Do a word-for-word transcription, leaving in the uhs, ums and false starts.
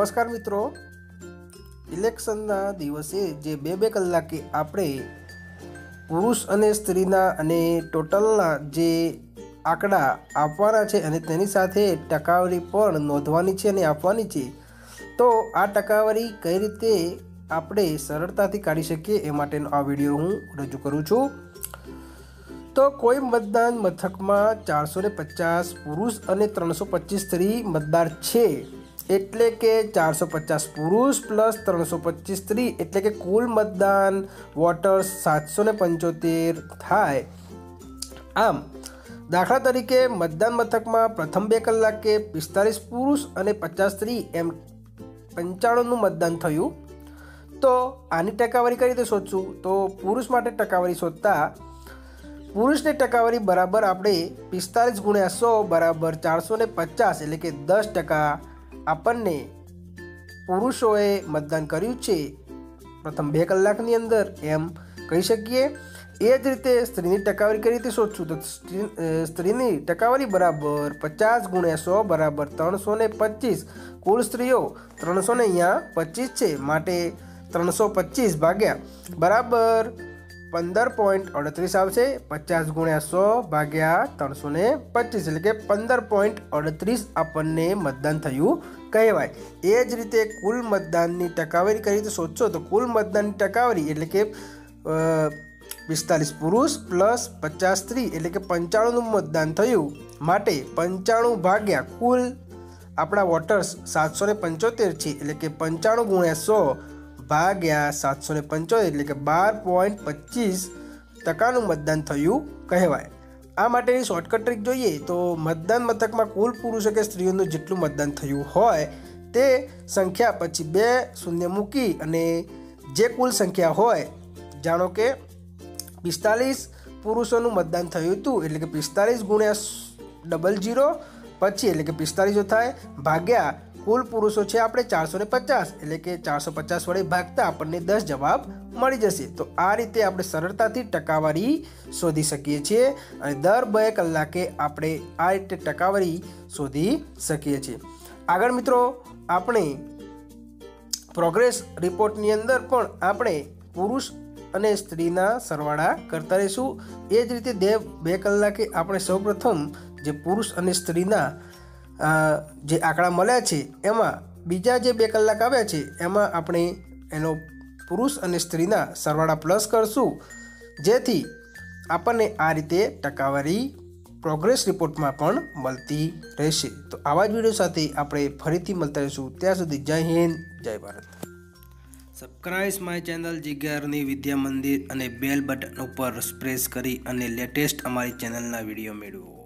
नमस्कार मित्रों, इलेक्शनना दिवसे जे बे बे कलाके आपणे पुरुष अने स्त्रीना अने टोटलना जे आंकड़ा आपवाना छे अने तेनी साथे टकावारी पण नोंधवानी छे अने आपवानी छे। तो आ टकावारी कई रीते आपणे सरळताथी काढी शकीए ए माटेनो आ विडियो हूँ रजू करूँ छूं। तो कोई मतदान मथकमां चार सौ पचास पुरुष अने त्रणसो पच्चीस स्त्री मतदार छे, एटले के चार सौ पचास पुरुष प्लस त्रणसो पच्चीस स्त्री एटले के कुल मतदान वोटर्स सात सौ पंचोतेर थाय। आम दाखला तरीके मतदान मथकमां प्रथम बे कलाके पिस्तालीस पुरुष अने पचास स्त्री एम पंचाणु मतदान थयुं। तो आनी टकावारी कई रीते शोधशुं? तो पुरुष माटे टकावारी शोधता पुरुष ने टकावारी बराबर आपणे पिस्तालीस गुण्या सौ बराबर चार सौ पचास एटले के दस टका आपने पुरुषोए मतदान कर्युं छे प्रथम बे कलाकनी अंदर एम कही शकीए। ए ज रीते स्त्रीनी टकावारी कई रीते शोधशुं? तो स्त्रीनी टकावारी बराबर पचास गुण्या सौ बराबर त्रणसो ने पच्चीस। कुल स्त्रीओ त्रणसो ने अहींया पच्चीस छे, माटे त्रणसो पच्चीस भाग्या बराबर पंदर पॉइंट अड़तरीस आवशे। पचास गुण्या सौ भाग्या त्रणसो ने पच्चीस एटले के पंदर पॉइंट अड़तरीस आपने मतदान थयुं कहेवाय। ए ज रीते कुल मतदाननी टकावारी कई रीते शोधशो? तो कुल मतदाननी टकावारी एटले के पिस्तालीस पुरुष प्लस पचास स्त्री एटले के पंचाणु मतदान थयुं, माटे पंचाणु भाग्या कुल आपणा वोटर्स सात सौ पंचोतेर छे एटले के पंचाणु गुण्या सौ भाग्या सात सौ पंचोतेर एटले के बार पॉइंट पच्चीस टकाનું मतदान थयुं कहेवाय। आ माटेनी शॉर्टकट ट्रीक जोईए तो मतदान मथकमां कुल पुरुषो के स्त्रीओनुं जेटલું मतदान थयुं होय ते संख्या पछी बे शून्य मूकी अने जे कुल संख्या होय, जाणो के पिस्तालीस पुरुषोनुं मतदान थयुं हतुं एटले के पिस्तालीस गुण्या डबल जीरो पछी एटले के पिस्तालीस थाय भाग्या कुल पुरुषो छे आपणे चार सौ पचास एटले के चार सौ पचास वडे भागता आपणे दस जवाब मळी जशे। तो आ रीते आपणे सरळताथी टकावारी शोधी शकीए छीए अने दर बे कलाके आपणे आ रीते टकावारी शोधी शकीए छीए। आगळ मित्रों आपणे प्रोग्रेस रिपोर्टनी अंदर पण आपणे पुरुष अने स्त्रीना सरवाळा करता रहीशुं। ए ज रीते दे बे कलाके आपणे सौप्रथम जे पुरुष अने स्त्रीना जे आंकड़ा मळ्या छे एमां बीजा जे बे कलाक आव्या छे एमां आपणे एनो पुरुष अने स्त्रीना सरवाळा प्लस करशुं, जेथी आपणे आ रीते टकावारी प्रोग्रेस रिपोर्टमां पण मळती रहेशे। तो आवा ज विडियो साथे आपणे फरीथी मळता रहीशुं। त्यां सुधी जय हिंद, जय भारत। सब्सक्राइब माय चेनल जिज्ञारनी विद्या मंदिर अने बेल बटन पर प्रेस करी अने लेटेस्ट अमारी चेनलना विडियो मेळवो।